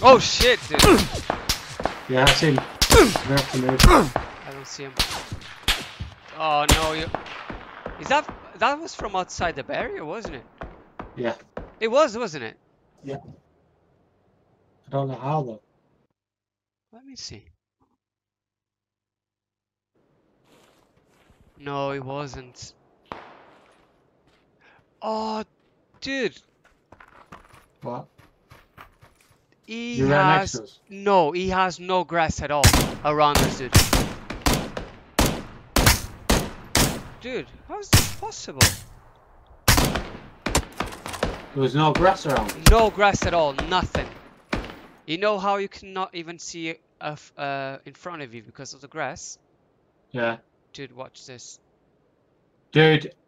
Oh shit, dude. Yeah, I see him. I don't see him. Oh no, you. Is that was from outside the barrier, wasn't it? Yeah. It was, wasn't it? Yeah. I don't know how though. Let me see. No, it wasn't. Oh, dude. What? He You ran next has to us? no. He has no grass at all around us, dude. Dude, how is this possible? There was no grass around. No grass at all, nothing. You know how you cannot even see in front of you because of the grass? Yeah. Dude, watch this. Dude,